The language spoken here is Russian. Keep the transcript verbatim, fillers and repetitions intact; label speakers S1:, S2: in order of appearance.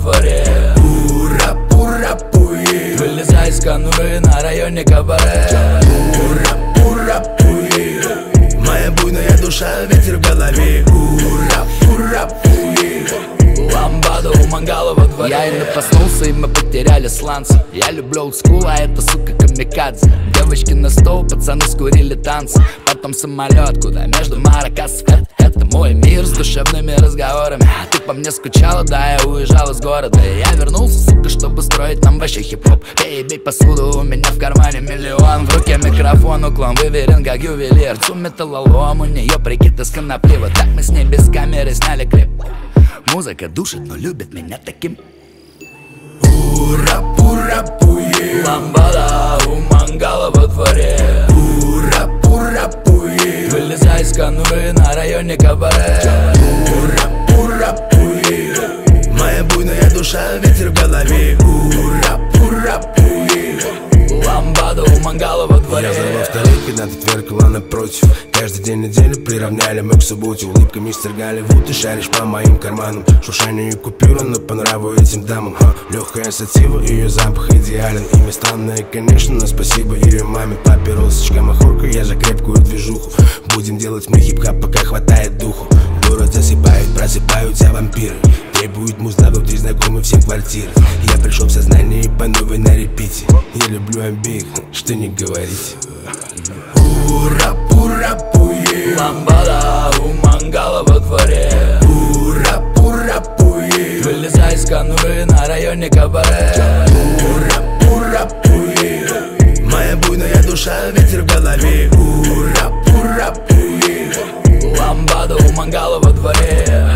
S1: дворе.
S2: Ура, ура, пуи.
S1: Вылезай из конуры на районе кабаре.
S2: Ура, ура, пуи. Моя буйная душа, ветер в голове. Ура, ура, пуи.
S1: Ламбада у мангала во дворе.
S3: Я именно проснулся, и мы потеряли сланца. Я люблю олдскул, а это, сука, камикадзе. Девочки на стол, пацаны скурили танцы. Потом самолет, куда между Маракасов. Это, это мой мир с душевными разговорами. Ты по мне скучала, да, я уезжал из города. И я вернулся, сука, чтобы строить нам вообще хип-хоп. Эй, бей посуду, у меня в кармане миллион. В руке микрофон, уклон выверен, как ювелир. Цу металлолом, у нее прикид из конопли. Вот так мы с ней без камеры сняли клип. Музыка душит, но любит меня таким.
S2: Ура, ура, пуи.
S1: Ламбада у мангала во дворе.
S2: Ура, ура, пуи.
S1: Вылезай из конуры на районе кабаре.
S2: Ура, ура, пуи. Моя буйная душа, ветер в голове. Ура, ура, пуи.
S1: Ламбада у мангала во дворе.
S2: Я взорвал второй, когда ты тверкала напротив. Каждый день недели приравняли мы к субботе. Улыбка мистер Голливуд, ты шаришь по моим карманам. Шуршание и купюра, но по нраву этим дамам. Ха, легкая сатива, ее запах идеален. Имя странное, конечно, но спасибо ее маме. Папе, розочка, махорка, я за крепкую движуху. Будем делать мы хип-хап, пока хватает духу. Город засыпает, просыпаются вампиры. Требуют музла внутри знакомых всем квартир. Я пришел в сознание и по новой на репите. Я люблю обеих, что не говорить. Ура, ура, пуи.
S1: Ламбада у мангала во дворе.
S2: Ура, ура, пуи.
S1: Вылезай из конуры на районе кабаре.
S2: Ура, ура, пуи. Моя буйная душа, ветер в голове. Ура, ура, пуи.
S1: Ламбада у мангала во дворе.